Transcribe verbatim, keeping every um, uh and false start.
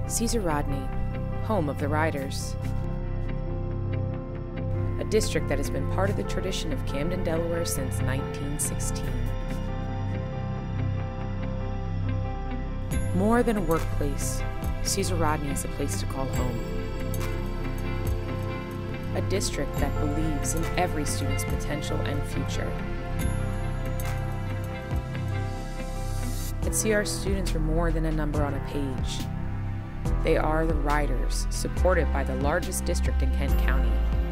Caesar Rodney, home of the Riders. A district that has been part of the tradition of Camden, Delaware since nineteen sixteen. More than a workplace, Caesar Rodney is a place to call home. A district that believes in every student's potential and future. At C R, students are more than a number on a page. They are the Riders, supported by the largest district in Kent County,